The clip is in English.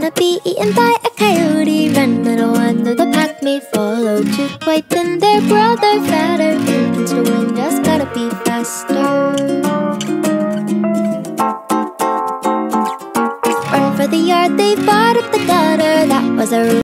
wanna be eaten by a coyote. Run, little one, though the pack may follow. Two quite thin, their brother fatter. Infants to win, just gotta be faster. Run for the yard, they fought up the gutter. That was a